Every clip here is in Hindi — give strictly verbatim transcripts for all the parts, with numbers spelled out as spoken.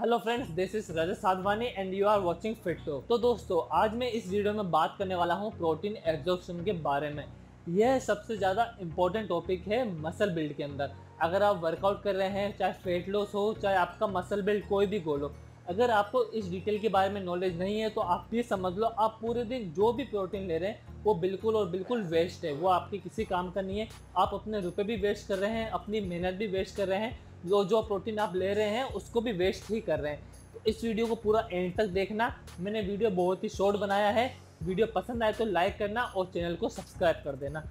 Hello friends, this is Rajat Sadhwani and you are watching fit talk. तो दोस्तों, आज मैं इस वीडियो में बात करने वाला हूं प्रोटीन एब्जॉर्प्शन के बारे में। यह सबसे ज़्यादा इम्पोर्टेंट टॉपिक है मसल बिल्ड के अंदर। अगर आप वर्कआउट कर रहे हैं, चाहे फेट लॉस हो, चाहे आपका मसल बिल्ड कोई भी गोल हो, अगर आपको इस डिटेल के बारे में नॉलेज नहीं है तो आप ये समझ लो आप पूरे दिन जो भी प्रोटीन ले रहे हैं वो बिल्कुल और बिल्कुल वेस्ट है। वो आपके किसी काम का नहीं है। आप अपने रुपए भी वेस्ट कर रहे हैं, अपनी मेहनत भी वेस्ट कर रहे हैं, जो जो प्रोटीन आप ले रहे हैं उसको भी वेस्ट ही कर रहे हैं। तो इस वीडियो को पूरा एंड तक देखना। मैंने वीडियो बहुत ही शॉर्ट बनाया है। वीडियो पसंद आए तो लाइक करना और चैनल को सब्सक्राइब कर देना।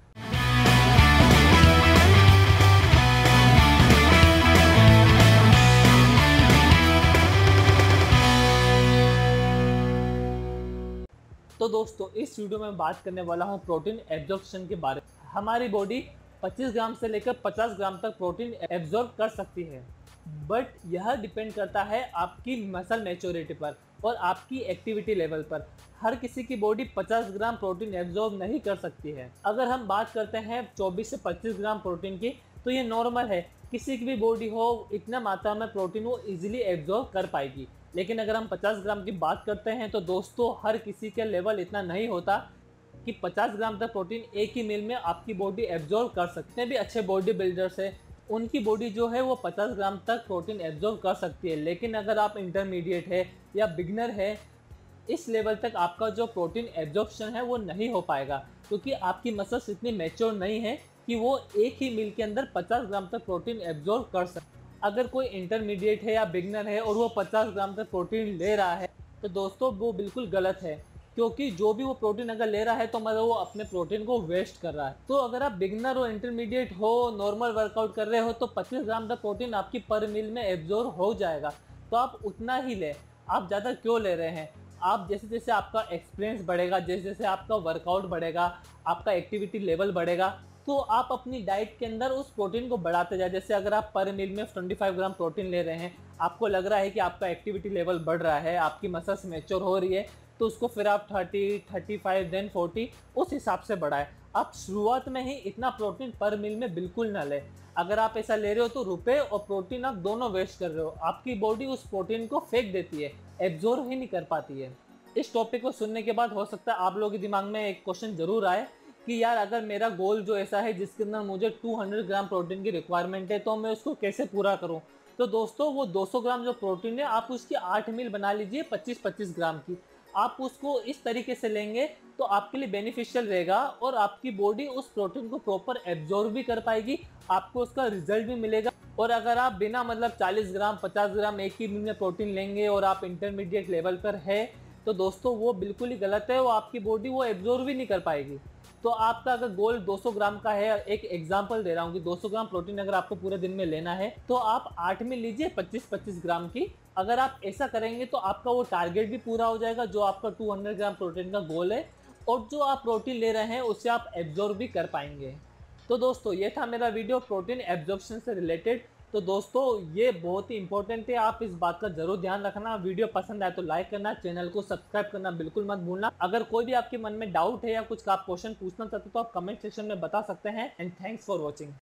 तो दोस्तों, इस वीडियो में बात करने वाला हूँ प्रोटीन एब्जॉर्प्शन के बारे में। हमारी बॉडी पच्चीस ग्राम से लेकर पचास ग्राम तक प्रोटीन एब्जॉर्ब कर सकती है, बट यह डिपेंड करता है आपकी मसल मैच्योरिटी पर और आपकी एक्टिविटी लेवल पर। हर किसी की बॉडी पचास ग्राम प्रोटीन एब्जॉर्ब नहीं कर सकती है। अगर हम बात करते हैं चौबीस से पच्चीस ग्राम प्रोटीन की, तो ये नॉर्मल है। किसी की भी बॉडी हो, इतना मात्रा में प्रोटीन वो इजीली एब्जॉर्ब कर पाएगी। लेकिन अगर हम पचास ग्राम की बात करते हैं तो दोस्तों, हर किसी के लेवल इतना नहीं होता कि पचास ग्राम तक प्रोटीन एक ही मील में आपकी बॉडी एब्जॉर्ब कर सकते हैं। भी अच्छे बॉडी बिल्डर्स है, उनकी बॉडी जो है वो पचास ग्राम तक प्रोटीन एब्जॉर्ब कर सकती है। लेकिन अगर आप इंटरमीडिएट है या बिगनर है, इस लेवल तक आपका जो प्रोटीन एब्जॉर्प्शन है वो नहीं हो पाएगा, क्योंकि आपकी मसल्स इतनी मैच्योर नहीं है कि वो एक ही मील के अंदर पचास ग्राम तक प्रोटीन एब्जॉर्ब कर सकते। अगर कोई इंटरमीडिएट है या बिगनर है और वो पचास ग्राम तक प्रोटीन ले रहा है तो दोस्तों वो बिल्कुल गलत है, क्योंकि जो भी वो प्रोटीन अगर ले रहा है तो मतलब वो अपने प्रोटीन को वेस्ट कर रहा है। तो अगर आप बिगनर हो, इंटरमीडिएट हो, नॉर्मल वर्कआउट कर रहे हो तो पच्चीस ग्राम तक प्रोटीन आपकी पर मील में एब्जॉर्ब हो जाएगा। तो आप उतना ही ले, आप ज़्यादा क्यों ले रहे हैं? आप जैसे जैसे आपका एक्सपीरियंस बढ़ेगा, जैसे जैसे आपका वर्कआउट बढ़ेगा, आपका एक्टिविटी लेवल बढ़ेगा, तो आप अपनी डाइट के अंदर उस प्रोटीन को बढ़ाते जाए। जैसे अगर आप पर मील में पच्चीस ग्राम प्रोटीन ले रहे हैं, आपको लग रहा है कि आपका एक्टिविटी लेवल बढ़ रहा है, आपकी मसल्स मैच्योर हो रही है, तो उसको फिर आप तीस, पैंतीस, देन चालीस उस हिसाब से बढ़ाएं। आप शुरुआत में ही इतना प्रोटीन पर मील में बिल्कुल ना लें। अगर आप ऐसा ले रहे हो तो रुपए और प्रोटीन आप दोनों वेस्ट कर रहे हो। आपकी बॉडी उस प्रोटीन को फेंक देती है, एब्जॉर्ब ही नहीं कर पाती है। इस टॉपिक को सुनने के बाद हो सकता है आप लोगों के दिमाग में एक क्वेश्चन जरूर आए कि यार, अगर मेरा गोल जो ऐसा है जिसके अंदर मुझे दो सौ ग्राम प्रोटीन की रिक्वायरमेंट है, तो मैं उसको कैसे पूरा करूं? तो दोस्तों, वो दो सौ ग्राम जो प्रोटीन है आप उसकी आठ मील बना लीजिए पच्चीस पच्चीस ग्राम की। आप उसको इस तरीके से लेंगे तो आपके लिए बेनिफिशियल रहेगा और आपकी बॉडी उस प्रोटीन को प्रॉपर एब्जॉर्ब भी कर पाएगी, आपको उसका रिजल्ट भी मिलेगा। और अगर आप बिना मतलब चालीस ग्राम पचास ग्राम एक ही मील में प्रोटीन लेंगे और आप इंटरमीडिएट लेवल पर है, तो दोस्तों वो बिल्कुल ही गलत है। वो आपकी बॉडी वो एब्जॉर्ब भी नहीं कर पाएगी। तो आपका अगर गोल दो सौ ग्राम का है, एक एग्जांपल दे रहा हूँ कि दो सौ ग्राम प्रोटीन अगर आपको पूरे दिन में लेना है तो आप आठ में लीजिए पच्चीस पच्चीस ग्राम की। अगर आप ऐसा करेंगे तो आपका वो टारगेट भी पूरा हो जाएगा जो आपका दो सौ ग्राम प्रोटीन का गोल है, और जो आप प्रोटीन ले रहे हैं उससे आप एब्जॉर्ब भी कर पाएंगे। तो दोस्तों, ये था मेरा वीडियो प्रोटीन एब्जॉर्प्शन से रिलेटेड। तो दोस्तों, ये बहुत ही इंपॉर्टेंट है, आप इस बात का जरूर ध्यान रखना। वीडियो पसंद आए तो लाइक करना, चैनल को सब्सक्राइब करना बिल्कुल मत भूलना। अगर कोई भी आपके मन में डाउट है या कुछ आप क्वेश्चन पूछना चाहते हो तो आप कमेंट सेक्शन में बता सकते हैं। And thanks for watching.